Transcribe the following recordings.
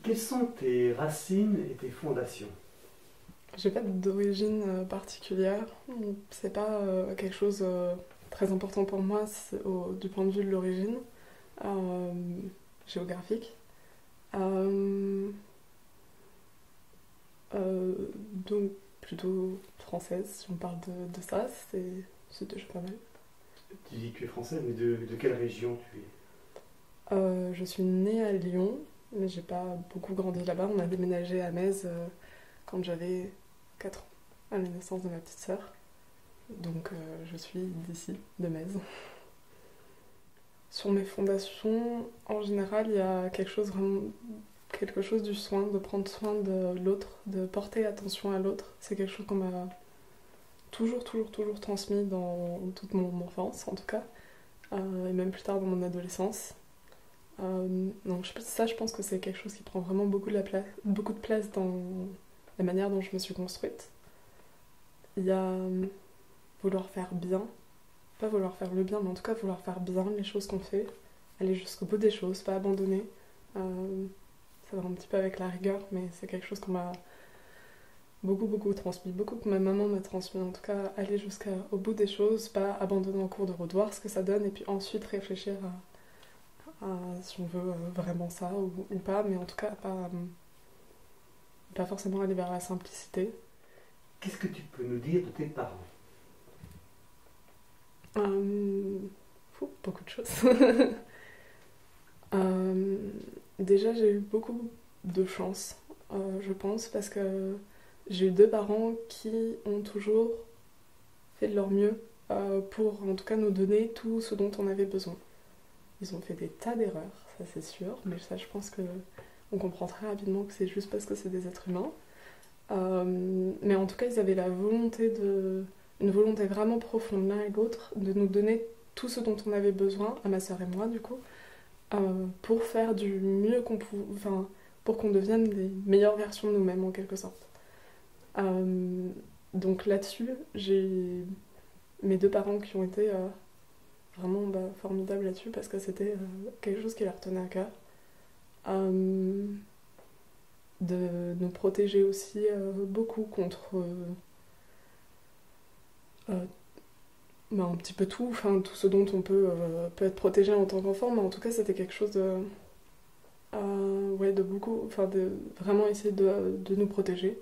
Quelles sont tes racines et tes fondations? J'ai pas d'origine particulière. C'est pas quelque chose très important pour moi du point de vue de l'origine euh, géographique. Euh, euh, donc plutôt française, si on parle de ça, c'est déjà pas mal. Tu dis que tu es française, mais de quelle région tu es? Je suis née à Lyon, mais j'ai pas beaucoup grandi là-bas. On a déménagé à Metz quand j'avais 4 ans, à la naissance de ma petite sœur. Donc je suis d'ici, de Metz. Sur mes fondations, en général, il y a quelque chose du soin, de prendre soin de l'autre, de porter attention à l'autre. C'est quelque chose qu'on m'a toujours transmis dans toute mon enfance, en tout cas, et même plus tard dans mon adolescence. Donc ça, je pense que c'est quelque chose qui prend vraiment beaucoup de place dans la manière dont je me suis construite. Il y a vouloir faire bien, pas vouloir faire le bien, mais en tout cas vouloir faire bien les choses qu'on fait, aller jusqu'au bout des choses, pas abandonner. Ça va un petit peu avec la rigueur, mais c'est quelque chose qu'on m'a beaucoup transmis, beaucoup que ma maman m'a transmis. En tout cas, aller jusqu'au bout des choses, pas abandonner en cours de route, voir ce que ça donne, et puis ensuite réfléchir à si on veut vraiment ça ou pas, mais en tout cas pas forcément aller vers la simplicité. Qu'est-ce que tu peux nous dire de tes parents? Beaucoup de choses. Euh, Déjà, j'ai eu beaucoup de chance, je pense, parce que j'ai eu deux parents qui ont toujours fait de leur mieux pour, en tout cas, nous donner tout ce dont on avait besoin. Ils ont fait des tas d'erreurs, ça c'est sûr, mais ça, je pense que on comprend très rapidement que c'est juste parce que c'est des êtres humains. Mais en tout cas, ils avaient une volonté vraiment profonde l'un et l'autre de nous donner tout ce dont on avait besoin, à ma sœur et moi, du coup, pour faire du mieux qu'on pouvait, enfin, pour qu'on devienne des meilleures versions de nous-mêmes en quelque sorte. Donc là-dessus, j'ai mes deux parents qui ont été vraiment formidables là-dessus parce que c'était quelque chose qui leur tenait à cœur. Euh, de nous protéger aussi beaucoup contre euh, un petit peu tout, enfin tout ce dont on peut être protégé en tant qu'enfant, mais en tout cas c'était quelque chose ouais, de beaucoup, enfin de vraiment essayer de nous protéger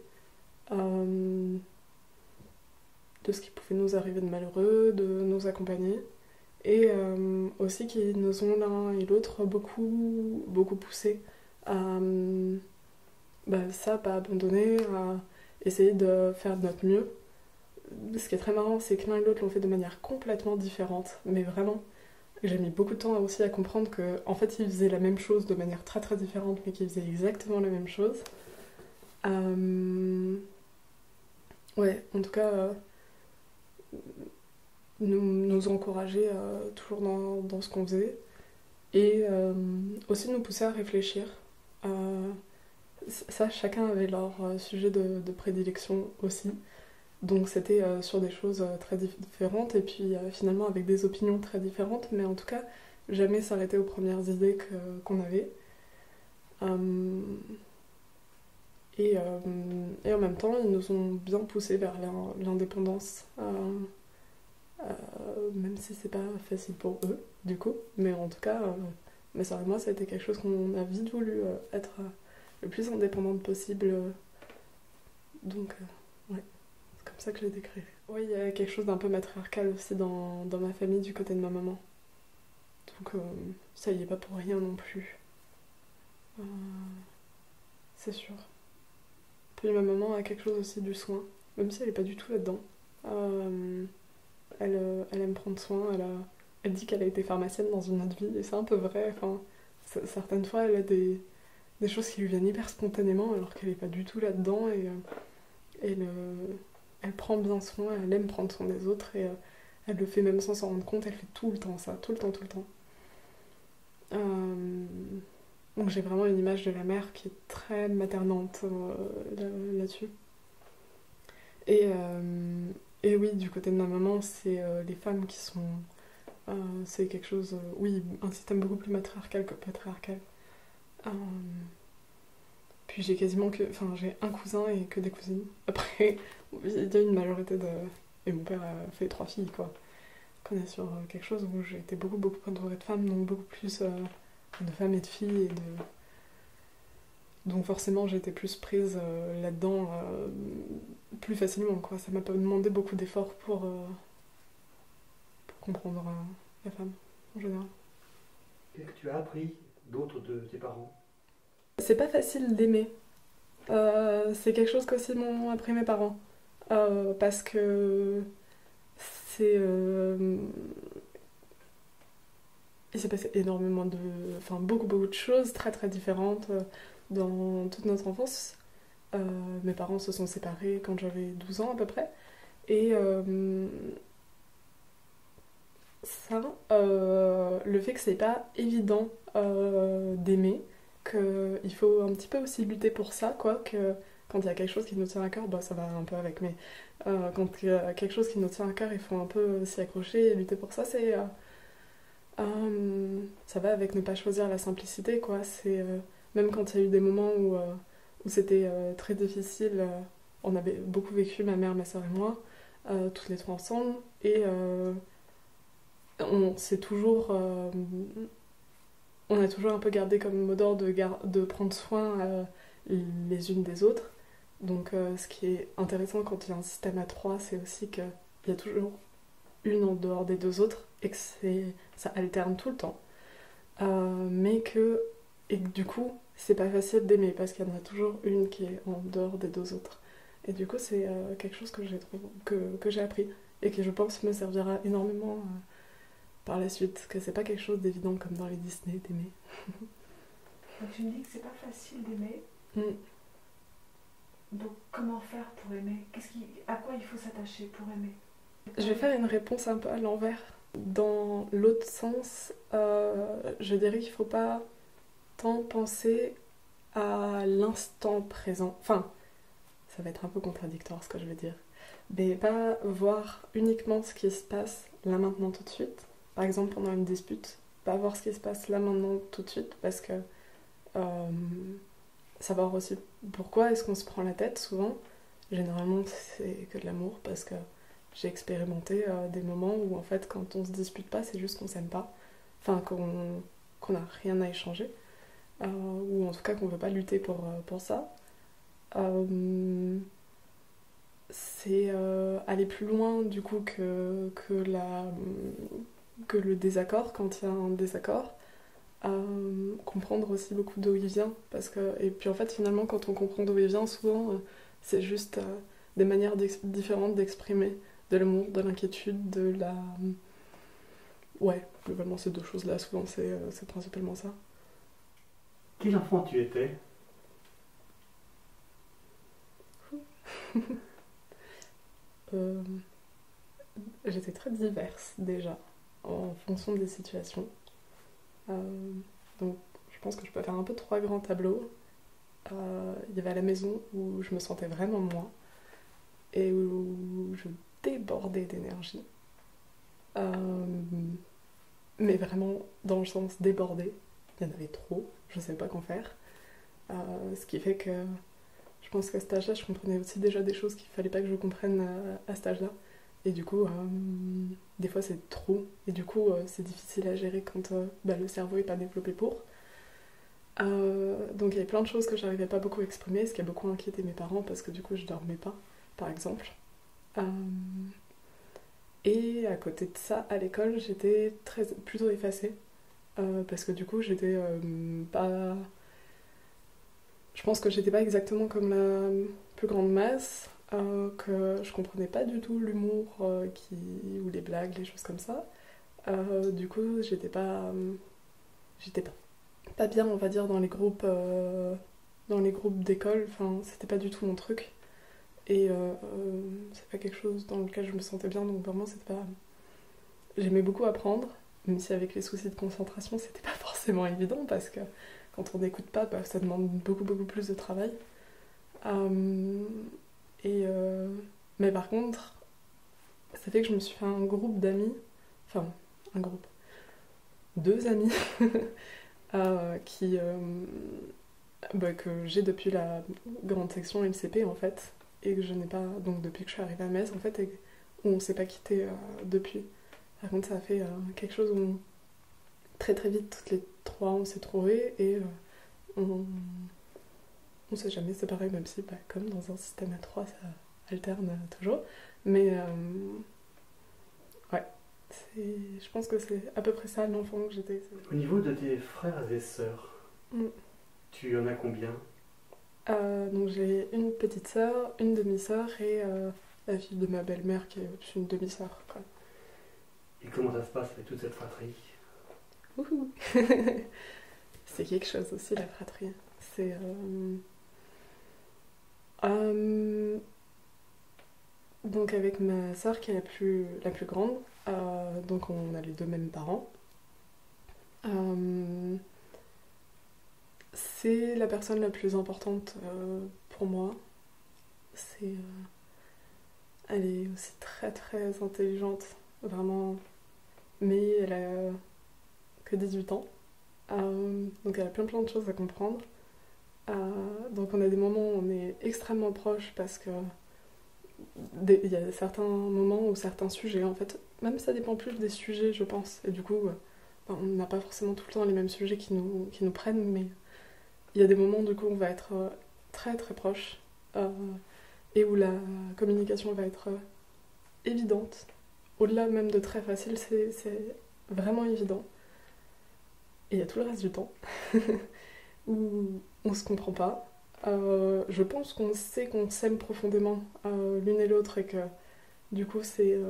de ce qui pouvait nous arriver de malheureux, de nous accompagner. Et aussi qui nous ont l'un et l'autre beaucoup poussé à ça, pas abandonner, à essayer de faire de notre mieux. Ce qui est très marrant, c'est que l'un et l'autre l'ont fait de manière complètement différente, mais vraiment. J'ai mis beaucoup de temps aussi à comprendre que, en fait, ils faisaient la même chose de manière très différente, mais qu'ils faisaient exactement la même chose. Ouais, en tout cas, nous encourager toujours dans ce qu'on faisait et aussi nous pousser à réfléchir. Euh, Ça, chacun avait leur sujet de prédilection aussi. Donc c'était sur des choses très différentes et puis finalement avec des opinions très différentes, mais en tout cas jamais s'arrêter aux premières idées qu'on avait. Euh, et en même temps, ils nous ont bien poussé vers l'indépendance, même si c'est pas facile pour eux, du coup. Mais en tout cas, ma soeur et moi, ça a été quelque chose qu'on a vite voulu être le plus indépendante possible. Donc, ouais, c'est comme ça que je l'ai décrit. Oui, il y a quelque chose d'un peu matriarcal aussi dans ma famille du côté de ma maman. Donc, ça y est pas pour rien non plus. Euh, c'est sûr. Puis ma maman a quelque chose aussi du soin, même si elle est pas du tout là-dedans. Euh, elle aime prendre soin, elle dit qu'elle a été pharmacienne dans une autre vie, et c'est un peu vrai. Enfin, certaines fois, elle a des choses qui lui viennent hyper spontanément alors qu'elle est pas du tout là-dedans et elle, elle prend bien soin, elle aime prendre soin des autres et elle le fait même sans s'en rendre compte, elle fait tout le temps ça, tout le temps. Euh, donc j'ai vraiment une image de la mère qui est très maternante là-dessus. Et, et oui, du côté de ma maman, c'est les femmes qui sont... c'est quelque chose... oui, un système beaucoup plus matriarcal que patriarcal. Euh, puis j'ai quasiment que... Enfin, j'ai un cousin et que des cousines. Après, il y a une majorité de... Et mon père a fait 3 filles, quoi. On est sur quelque chose où j'ai été beaucoup, beaucoup entourée de femmes, donc beaucoup plus de femmes et de filles. Donc forcément, j'ai été plus prise là-dedans plus facilement, quoi. Ça m'a pas demandé beaucoup d'efforts pour comprendre la femme, en général. Qu'est-ce que tu as appris d'autres de tes parents? C'est pas facile d'aimer. C'est quelque chose qu'aussi m'ont appris mes parents. Parce que c'est... il s'est passé énormément de... Enfin, beaucoup, beaucoup de choses très, très différentes dans toute notre enfance. Mes parents se sont séparés quand j'avais 12 ans à peu près. Et ça, le fait que c'est pas évident d'aimer, qu'il faut un petit peu aussi lutter pour ça, quoi, que quand il y a quelque chose qui nous tient à cœur, bah ça va un peu avec, mais quand il y a quelque chose qui nous tient à cœur, il faut un peu s'y accrocher et lutter pour ça, ça va avec ne pas choisir la simplicité, quoi. Même quand il y a eu des moments où c'était très difficile, on avait beaucoup vécu, ma mère, ma soeur et moi, toutes les trois ensemble, et on s'est toujours... on a toujours un peu gardé comme mot d'ordre de prendre soin les unes des autres. Donc ce qui est intéressant quand il y a un système à 3, c'est aussi qu'il y a toujours une en dehors des 2 autres et que ça alterne tout le temps. Et que du coup, c'est pas facile d'aimer parce qu'il y en a toujours une qui est en dehors des 2 autres. Et du coup, c'est quelque chose que j'ai appris et qui, je pense, me servira énormément par la suite. Que c'est pas quelque chose d'évident comme dans les Disney d'aimer. Donc tu me dis que c'est pas facile d'aimer. Mm. Donc comment faire pour aimer? À quoi il faut s'attacher pour aimer? Je vais faire une réponse un peu à l'envers. Dans l'autre sens, je dirais qu'il ne faut pas tant penser à l'instant présent. Enfin, ça va être un peu contradictoire ce que je veux dire. Mais pas voir uniquement ce qui se passe là maintenant tout de suite. Par exemple, pendant une dispute, pas voir ce qui se passe là maintenant tout de suite parce que savoir aussi pourquoi est-ce qu'on se prend la tête souvent. Généralement, c'est que de l'amour parce que j'ai expérimenté des moments où en fait quand on se dispute pas, c'est juste qu'on s'aime pas, enfin qu'on n'a rien à échanger, ou en tout cas qu'on veut pas lutter pour ça. C'est aller plus loin du coup que le désaccord, quand il y a un désaccord. Comprendre aussi beaucoup d'où il vient, et puis en fait finalement quand on comprend d'où il vient, souvent c'est juste des manières différentes d'exprimer de l'amour, de l'inquiétude, de la... Ouais, globalement ces 2 choses-là, souvent c'est principalement ça. Quel enfant tu étais? J'étais très diverse déjà, en fonction des situations. Donc je pense que je peux faire un peu 3 grands tableaux. Il y avait à la maison où je me sentais vraiment moi, et où je débordais d'énergie. Mais vraiment dans le sens débordé. Il y en avait trop, je ne savais pas qu'en faire. Ce qui fait que je pense qu'à cet âge-là, je comprenais aussi déjà des choses qu'il ne fallait pas que je comprenne à cet âge-là. Et du coup, des fois c'est trop. Et du coup, c'est difficile à gérer quand le cerveau n'est pas développé pour. Donc il y avait plein de choses que j'arrivais pas beaucoup à exprimer, ce qui a beaucoup inquiété mes parents parce que du coup je dormais pas, par exemple. Et à côté de ça, à l'école, j'étais plutôt effacée. Parce que du coup, j'étais pas... Je pense que j'étais pas exactement comme la plus grande masse, que je comprenais pas du tout l'humour ou les blagues, les choses comme ça. Du coup, j'étais pas bien, on va dire, dans les groupes d'école. Enfin, c'était pas du tout mon truc. Et c'est pas quelque chose dans lequel je me sentais bien, donc vraiment, c'était pas... J'aimais beaucoup apprendre, même si avec les soucis de concentration, c'était pas forcément évident, parce que quand on n'écoute pas, ça demande beaucoup, beaucoup plus de travail. Mais par contre, ça fait que je me suis fait un groupe d'amis, enfin, un groupe, 2 amis, qui que j'ai depuis la grande section LCP en fait, et que je n'ai pas, donc depuis que je suis arrivée à Metz en fait, et où on s'est pas quitté depuis. Par contre, ça a fait quelque chose où très très vite, toutes les trois, on s'est trouvés et on s'est jamais séparés, même si, comme dans un système à trois, ça alterne toujours. Mais ouais, je pense que c'est à peu près ça l'enfant que j'étais. Au niveau de tes frères et sœurs, tu en as combien? Donc j'ai une petite sœur, une demi-sœur et la fille de ma belle-mère qui est une demi-sœur. Quoi. Et comment ça se passe avec toute cette fratrie? Wouhou. C'est quelque chose aussi la fratrie. C'est donc avec ma sœur qui est la plus grande, donc on a les deux mêmes parents. C'est la personne la plus importante pour moi. Elle est aussi très très intelligente, vraiment, mais elle a que 18 ans. Donc elle a plein de choses à comprendre. Donc on a des moments où on est extrêmement proches parce que il y a certains moments ou certains sujets, en fait, même ça dépend plus des sujets, je pense. Et du coup, on n'a pas forcément tout le temps les mêmes sujets qui nous prennent, mais il y a des moments du coup où on va être très très proches et où la communication va être évidente. Au-delà même de très facile, c'est vraiment évident. Et il y a tout le reste du temps où on se comprend pas. Je pense qu'on sait qu'on s'aime profondément l'une et l'autre et que du coup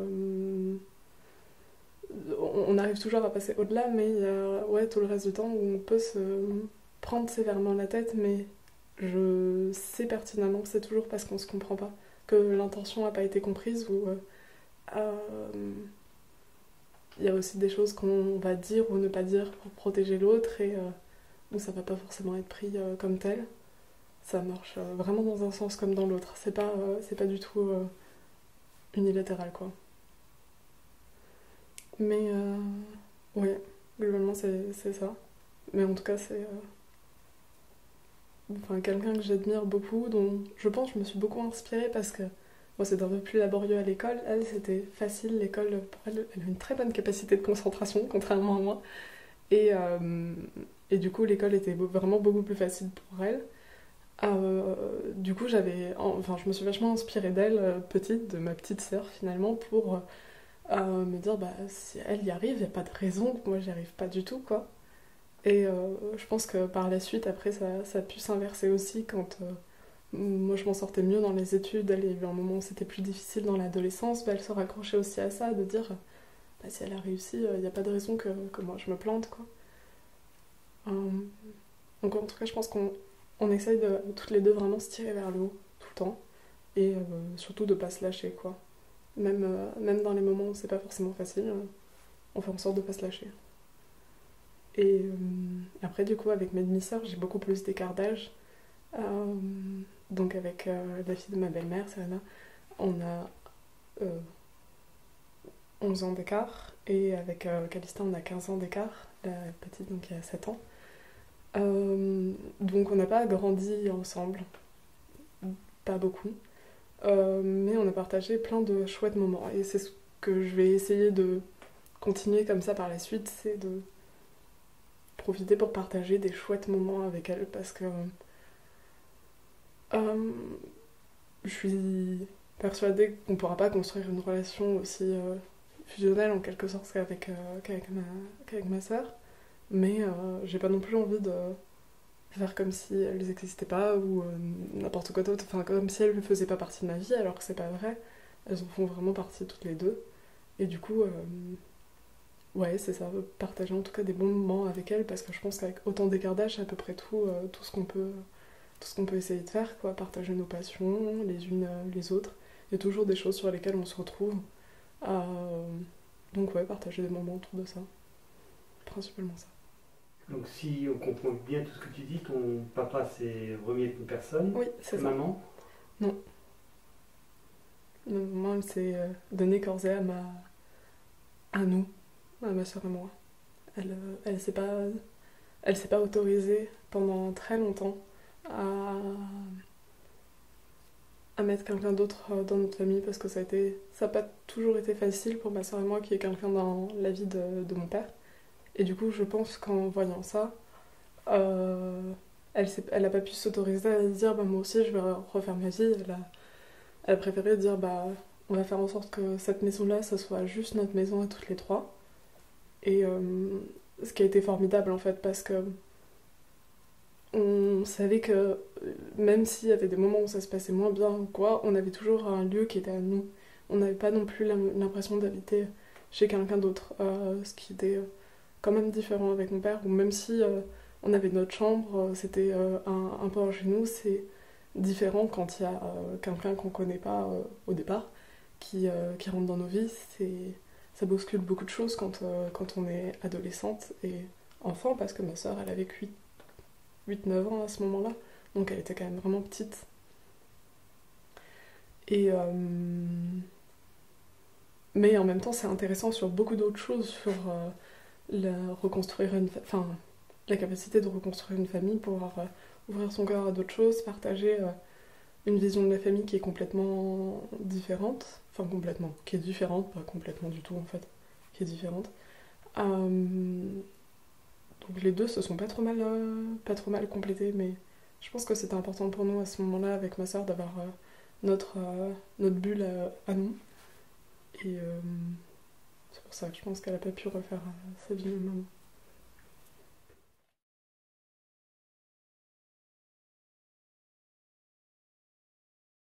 on arrive toujours à passer au-delà, mais il y a tout le reste du temps où on peut se prendre sévèrement la tête, mais je sais pertinemment que c'est toujours parce qu'on se comprend pas, que l'intention n'a pas été comprise ou il y a aussi des choses qu'on va dire ou ne pas dire pour protéger l'autre et où ça va pas forcément être pris comme tel. Ça marche vraiment dans un sens comme dans l'autre. C'est pas du tout unilatéral, quoi. Mais ouais, globalement c'est ça. Mais en tout cas c'est quelqu'un que j'admire beaucoup, dont je pense que je me suis beaucoup inspirée parce que moi c'était un peu plus laborieux à l'école. Elle c'était facile, l'école pour elle, elle a une très bonne capacité de concentration contrairement à moi. Et du coup l'école était vraiment beaucoup plus facile pour elle. Du coup, je me suis vachement inspirée d'elle, petite, de ma petite sœur finalement, pour me dire, si elle y arrive, il n'y a pas de raison que moi j'y arrive pas du tout, quoi. Et je pense que par la suite, après, ça a pu s'inverser aussi quand moi je m'en sortais mieux dans les études. Elle, il y a eu un moment où c'était plus difficile dans l'adolescence, elle se raccrochait aussi à ça, de dire, si elle a réussi, il n'y a pas de raison que moi je me plante, quoi. Donc en tout cas, je pense qu'on essaye de toutes les deux vraiment se tirer vers le haut tout le temps et surtout de pas se lâcher, quoi. Même dans les moments où c'est pas forcément facile, on fait en sorte de pas se lâcher. Et après, du coup, avec mes demi-sœurs, j'ai beaucoup plus d'écart d'âge. Donc avec la fille de ma belle-mère, Serena, on a 11 ans d'écart et avec Calista, on a 15 ans d'écart, la petite donc qui a 7 ans. Donc on n'a pas grandi ensemble, pas beaucoup, mais on a partagé plein de chouettes moments et c'est ce que je vais essayer de continuer comme ça par la suite, c'est de profiter pour partager des chouettes moments avec elle parce que je suis persuadée qu'on ne pourra pas construire une relation aussi fusionnelle en quelque sorte qu'avec ma sœur. Mais j'ai pas non plus envie de faire comme si elles n'existaient pas ou n'importe quoi d'autre, enfin comme si elles ne faisaient pas partie de ma vie alors que c'est pas vrai, elles en font vraiment partie toutes les deux et du coup ouais c'est ça, partager en tout cas des bons moments avec elles parce que je pense qu'avec autant d'écart d'âge c'est à peu près tout ce qu'on peut essayer de faire, quoi, partager nos passions les unes les autres, il y a toujours des choses sur lesquelles on se retrouve donc ouais, partager des moments autour de ça, principalement ça. Donc si on comprend bien tout ce que tu dis, ton papa c'est remis avec une personne. Oui, c'est ça. Maman? Non. Maman, elle s'est donnée corps et âme à nous, à ma soeur et moi. Elle s'est pas autorisée pendant très longtemps à mettre quelqu'un d'autre dans notre famille parce que ça n'a pas toujours été facile pour ma soeur et moi qui est quelqu'un dans la vie de mon père. Et du coup, je pense qu'en voyant ça, elle a pas pu s'autoriser à dire bah, moi aussi je vais refaire ma vie. Elle a préféré dire bah on va faire en sorte que cette maison-là, ça soit juste notre maison à toutes les trois. Et ce qui a été formidable en fait parce que on savait que même s'il y avait des moments où ça se passait moins bien ou quoi, on avait toujours un lieu qui était à nous. On n'avait pas non plus l'impression d'habiter chez quelqu'un d'autre, ce qui était quand même différent avec mon père, ou même si on avait notre chambre, c'était un peu chez nous, c'est différent quand il y a quelqu'un qu'on connaît pas au départ qui rentre dans nos vies. Ça bouscule beaucoup de choses quand on est adolescente et enfant, parce que ma soeur, elle avait 8-9 ans à ce moment-là, donc elle était quand même vraiment petite. Et mais en même temps, c'est intéressant sur beaucoup d'autres choses, sur la capacité de reconstruire une famille, pouvoir ouvrir son cœur à d'autres choses, partager une vision de la famille qui est complètement différente, enfin complètement, qui est différente, pas complètement du tout en fait, qui est différente. Donc les deux se sont pas trop mal complétés, mais je pense que c'était important pour nous à ce moment-là avec ma soeur d'avoir notre bulle à nous. Et c'est pour ça que je pense qu'elle a pas pu refaire sa vie même.